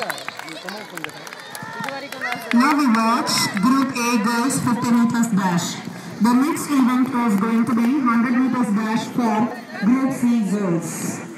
Now we watch Group A girls 50 meters dash. The next event is going to be 100 meters dash for Group C girls.